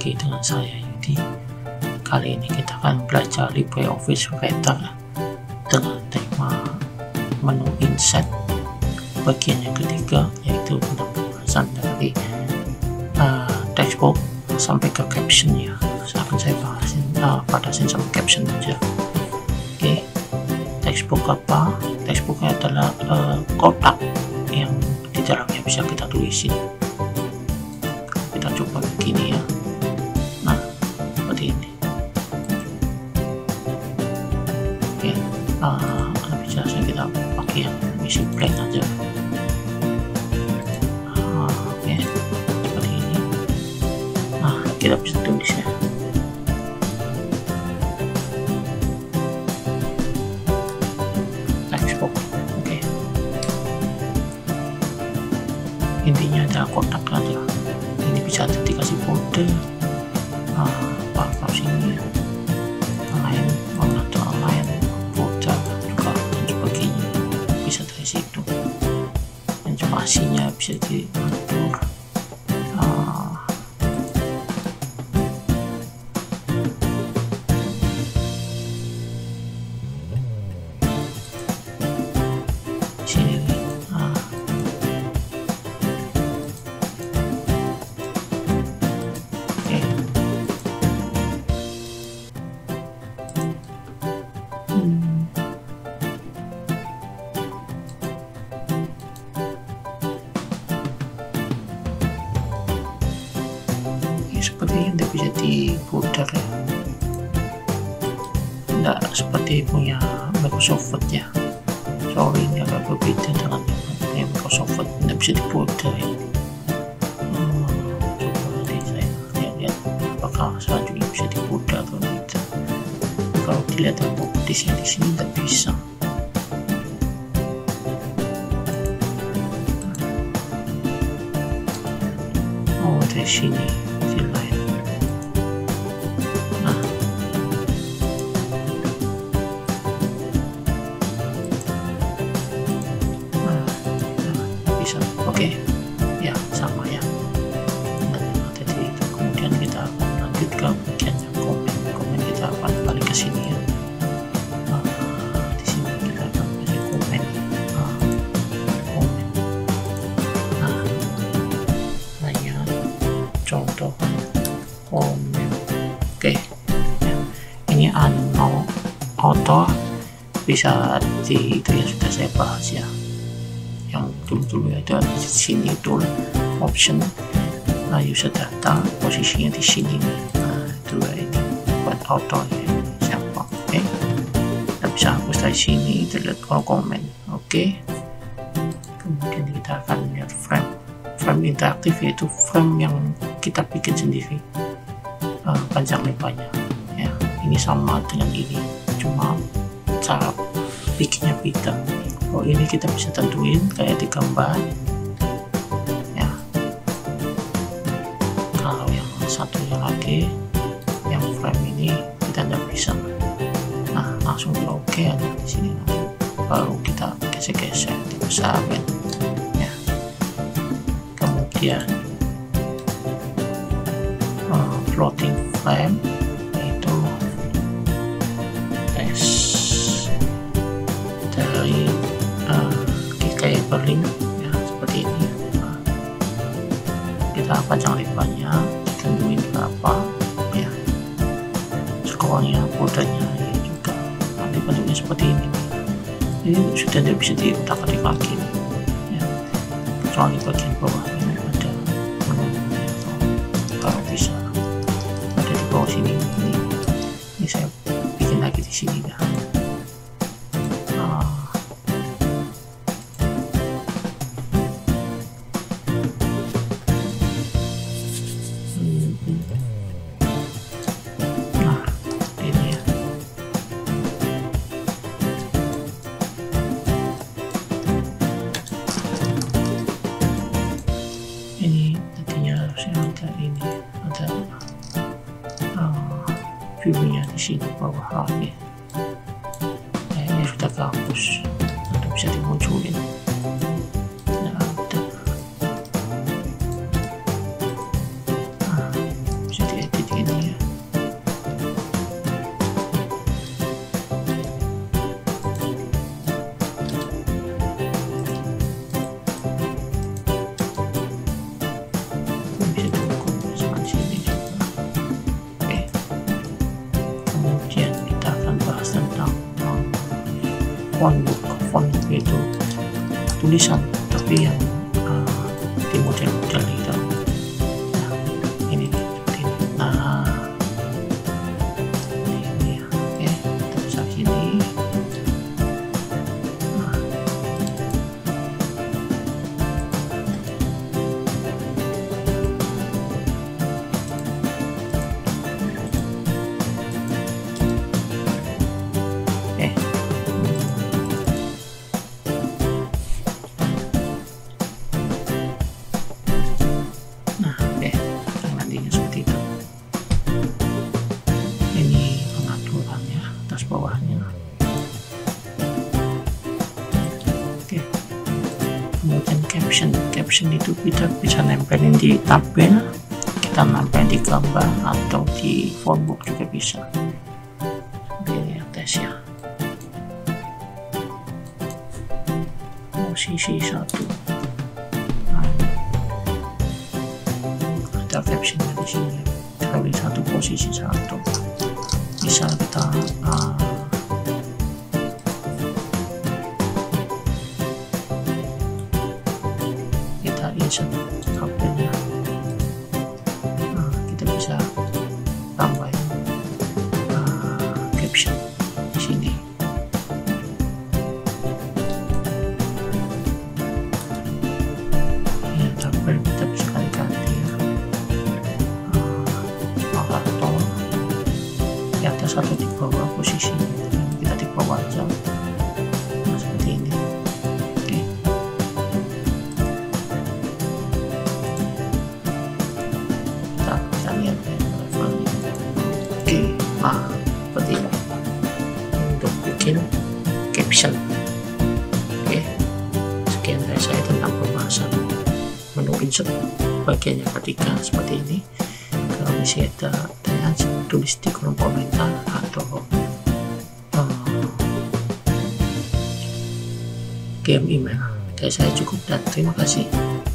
lagi dengan saya Yudi. Kali ini kita akan belajar LibreOffice Writer dengan tema menu insert bagian yang ketiga, yaitu tentang pembahasan dari textbook sampai ke caption ya. Akan saya bahasin batasin sama caption aja. Oke, textbook apa? Textbooknya adalah kotak yang di dalamnya bisa kita tulisin. Kita coba begini ya. Nah, seperti ini. Oke, bisa kita pakai yang isi blank aja. Oke, seperti ini. Nah, kita bisa tulis ya. Textbook. Oke. Intinya ada kotak aja. Ini bisa dikasih kode paragraf sini lain atau lain folder juga dan sebagainya, bisa dari situ. Informasinya bisa diatur. Sini seperti yang bisa di folder ya, tidak seperti punya Microsoft Word ya. Sorry, ini agak berbeda dengan yang Microsoft Word, tidak bisa di folder ya. Coba nanti saya lihat apakah selanjutnya bisa di folder atau tidak. Kalau dilihat di sini tidak bisa. Oh, dari sini lain. Bisa. Oke. Ya, sama ya. Jadi itu. Kemudian kita akan lanjut ke bagian yang komen kita akan balik ke sini ya. Di sini kita akan kasih komen. Hanya contoh komen. Oke. Ya. Ini auto bisa itu yang sudah saya bahas ya. Yang dulu itu ada di sini tool option, user data, posisinya di sini nih. Itu ini buat auto ya, siapa. Oke, kita bisa hapus dari sini, delete all comment. Oke, kemudian kita akan lihat frame interaktif, yaitu frame yang kita bikin sendiri panjang lebarnya ya. Ini sama dengan ini, cuma cara bikinnya beda. Oh, ini kita bisa tentuin kayak di gambar ya. Kalau yang satunya lagi, yang frame ini kita tidak bisa. Nah, langsung di OK ada di sini. Baru kita gesek-gesek dibesarin ya. Kemudian floating frame itu dari kayak berlin ya, seperti ini. Kita panjang lebarnya ditentuin berapa ya, scrollnya, kodenya ya juga. Nanti bentuknya seperti ini. Ini sudah tidak bisa diutak-atik lagi ya, kecuali bagian bawahnya ada menunya. Kalau bisa ada di bawah sini. Ini saya bikin lagi di sini ya. Ini tadinya harusnya ada ini, ada view-nya di sini bawah lagi. Ini sudah kehapus, tidak bisa dimunculin. Nah, ada. Bisa diedit font itu tulisan, tapi yang di model-model itu. Nah, ini seperti ini. Nah, ini ya. Oke, kita bisa sini. Nah. Bawahnya. Oke, kemudian caption itu kita bisa nempelin di tabel, kita nempelin di gambar atau di phonebook juga bisa. Oke, ini ya, tes ya. Posisi 1. Nah, ada captionnya di sini. Kali 1 posisi 1. Bisa kita insert tabelnya. Nah, kita bisa tambahin caption di sini. Ya, tabel kita bisa ganti ya. Atau di atas atau di bawah posisi, kita di bawah aja. Nah, seperti ini. Oke. Kita bisa lihat levelnya. Oke, nah seperti ini untuk bikin caption. Oke, sekian dari saya tentang pembahasan menu insert bagian yang ketiga seperti ini. Kalau masih ada pertanyaan, tulis di kolom komentar atau kirim email. Dari saya cukup dan terima kasih.